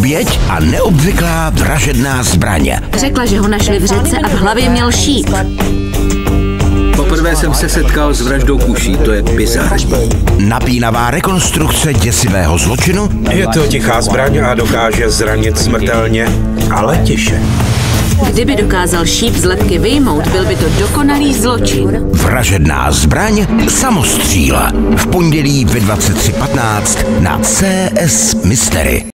oběť a neobvyklá vražedná zbraň. Řekla, že ho našli v řece a v hlavě měl šíp. Poprvé jsem se setkal s vraždou kuší, to je bizarní. Napínavá rekonstrukce děsivého zločinu. Je to tichá zbraň a dokáže zranit smrtelně, ale tiše. Kdyby dokázal šíp z lebky vyjmout, byl by to dokonalý zločin. Vražedná zbraň Samostříl. V pondělí ve 23:15 na CS Mystery.